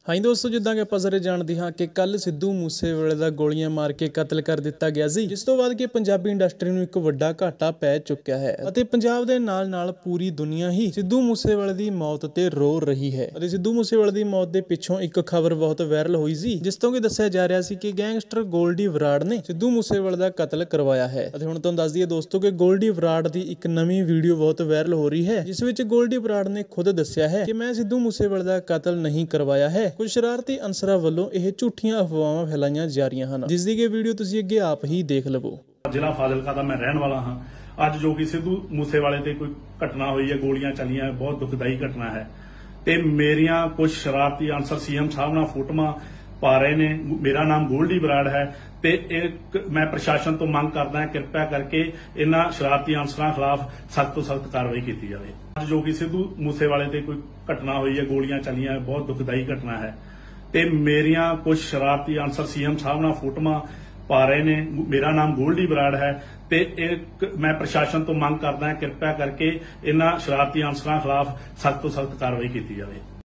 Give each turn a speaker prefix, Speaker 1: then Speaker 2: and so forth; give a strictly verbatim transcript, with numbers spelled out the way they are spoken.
Speaker 1: ਹਾਂ ਦੋਸਤੋ, ਜਿੱਦਾਂ ਕਿ ਆਪਾਂ ਸਾਰੇ ਜਾਣਦੇ ਹਾਂ ਕਿ ਕੱਲ ਸਿੱਧੂ ਮੂਸੇਵਾਲੇ ਦਾ ਗੋਲੀਆਂ ਮਾਰ ਕੇ ਕਤਲ ਕਰ ਦਿੱਤਾ ਗਿਆ ਸੀ, ਜਿਸ ਤੋਂ ਬਾਅਦ ਕਿ ਪੰਜਾਬੀ ਇੰਡਸਟਰੀ ਨੂੰ ਇੱਕ ਵੱਡਾ ਘਾਟਾ ਪੈ ਚੁੱਕਿਆ ਹੈ ਅਤੇ ਪੰਜਾਬ ਦੇ ਨਾਲ ਨਾਲ ਪੂਰੀ ਦੁਨੀਆ ਹੀ ਸਿੱਧੂ ਮੂਸੇਵਾਲੇ ਦੀ ਮੌਤ ਤੇ ਰੋ ਰਹੀ ਹੈ। ਅਤੇ ਸਿੱਧੂ ਮੂਸੇਵਾਲੇ ਦੀ ਮੌਤ ਦੇ ਪਿੱਛੋਂ ਇੱਕ ਖਬਰ ਬਹੁਤ ਵਾਇਰਲ ਹੋਈ ਸੀ, ਜਿਸ ਤੋਂ ਕਿ ਦੱਸਿਆ ਜਾ ਰਿਹਾ ਸੀ ਕਿ ਗੈਂਗਸਟਰ ਗੋਲਡੀ ਬਰਾੜ ਨੇ ਸਿੱਧੂ ਮੂਸੇਵਾਲੇ ਦਾ ਕਤਲ ਕਰਵਾਇਆ ਹੈ। ਅਤੇ ਹੁਣ ਤੁਹਾਨੂੰ ਦੱਸ ਦਈਏ ਦੋਸਤੋ ਕਿ ਗੋਲਡੀ ਬਰਾੜ ਦੀ ਇੱਕ ਨਵੀਂ ਵੀਡੀਓ ਬਹੁਤ ਵਾਇਰਲ ਹੋ ਰਹੀ ਹੈ, ਜਿਸ ਵਿੱਚ ਗੋਲਡੀ ਬਰਾੜ ਨੇ ਖੁਦ ਦੱਸਿਆ ਹੈ ਕਿ ਮੈਂ ਸਿੱਧੂ ਮੂਸੇਵਾਲੇ ਦਾ ਕਤਲ ਨਹੀਂ ਕਰਵਾਇਆ ਹੈ। ਕੁਝ ਸ਼ਰਾਰਤੀ ਅਨਸਰਾਂ ਵੱਲੋਂ ਇਹ ਝੂਠੀਆਂ ਅਫਵਾਹਾਂ ਫੈਲਾਈਆਂ ਜਾ ਰਹੀਆਂ ਹਨ, ਜਿਸ ਦੀ ਕਿ ਵੀਡੀਓ ਤੁਸੀਂ ਅੱਗੇ ਆਪ ਹੀ ਦੇਖ ਲਵੋ।
Speaker 2: ਜ਼ਿਲ੍ਹਾ ਫਾਜ਼ਿਲਕਾ ਦਾ ਮੈਂ ਰਹਿਣ ਵਾਲਾ ਹਾਂ। ਅੱਜ ਜੋ ਕਿ ਸਿੱਧੂ ਮੂਸੇਵਾਲੇ ਤੇ ਕੋਈ ਘਟਨਾ ਹੋਈ ਹੈ, ਗੋਲੀਆਂ ਚੱਲੀਆਂ, ਬਹੁਤ ਦੁਖਦਾਈ ਘਟਨਾ ਹੈ ਤੇ ਮੇਰੀਆਂ ਕੁਝ ਸ਼ਰਾਰਤੀ ਅਨਸਰ ਸੀਐਮ ਸਾਹਿਬ ਨਾਲ ਫੋਟੋਆਂ ਪਾ ਰਹੇ ਨੇ। ਮੇਰਾ ਨਾਮ ਗੋਲਡੀ ਬਰਾੜ ਹੈ ਤੇ ਇੱਕ ਮੈਂ ਪ੍ਰਸ਼ਾਸਨ ਤੋਂ ਮੰਗ ਕਰਦਾ ਹਾਂ, ਕਿਰਪਾ ਕਰਕੇ ਇਹਨਾਂ ਸ਼ਰਾਰਤੀ ਅਨਸਰਾਂ ਖਿਲਾਫ ਸਖਤ ਤੋਂ ਸਖਤ ਕਾਰਵਾਈ ਕੀਤੀ ਜਾਵੇ। ਅੱਜ ਜੋ ਕਿ ਸਿੱਧੂ ਮੂਸੇਵਾਲੇ ਤੇ ਕੋਈ ਘਟਨਾ ਹੋਈ ਹੈ, ਗੋਲੀਆਂ ਚੱਲੀਆਂ, ਬਹੁਤ ਦੁਖਦਾਈ ਘਟਨਾ ਹੈ ਤੇ ਮੇਰੀਆਂ ਕੁਝ ਸ਼ਰਾਰਤੀ ਅਨਸਰ ਸੀਐਮ ਸਾਹਿਬ ਨਾਲ ਫੋਟੋਆਂ ਪਾ ਰਹੇ ਨੇ। ਮੇਰਾ ਨਾਮ ਗੋਲਡੀ ਬਰਾੜ ਹੈ ਤੇ ਇੱਕ ਮੈਂ ਪ੍ਰਸ਼ਾਸਨ ਤੋਂ ਮੰਗ ਕਰਦਾ ਹਾਂ, ਕਿਰਪਾ ਕਰਕੇ ਇਹਨਾਂ ਸ਼ਰਾਰਤੀ ਅਨਸਰਾਂ ਖਿਲਾਫ ਸਖਤ ਤੋਂ ਸਖਤ ਕਾਰਵਾਈ ਕੀਤੀ ਜਾਵੇ।